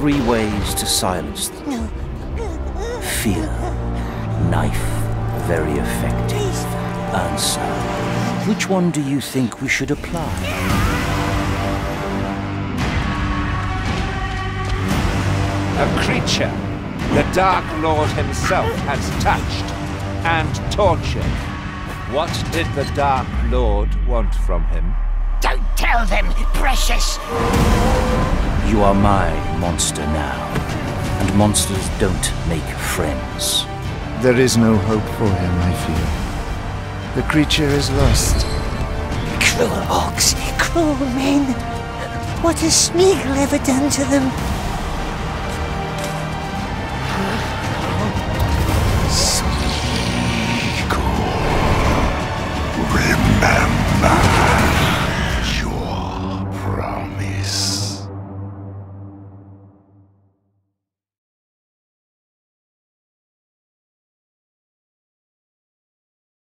3 ways to silence them. No. Fear. Knife. Very effective. Answer. Which one do you think we should apply? A creature the Dark Lord himself has touched and tortured. What did the Dark Lord want from him? Don't tell them, precious! You are my monster now, and monsters don't make friends. There is no hope for him, I fear. The creature is lost. Cruel orcs, cruel men. What has Smeagol ever done to them?